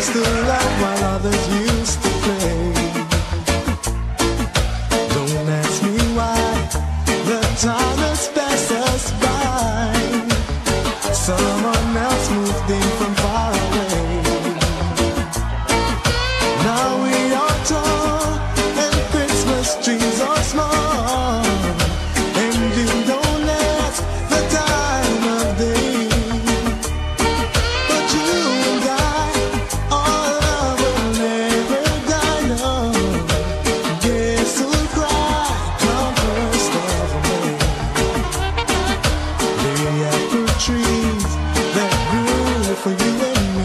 used to love while others used to play. Don't ask me why, the time has passed us by. Someone else moved in from far away. Now we are tall and Christmas trees are small, and you don't ask the time of day. But you and I, our love will never die, no. Guess who'll cry come first of May? The apple trees that grew for you and me,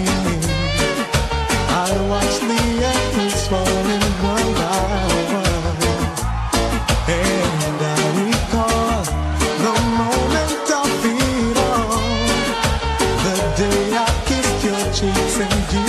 I watched the apples falling one by one, and I recall the moment of it all, the day I kissed your cheeks and you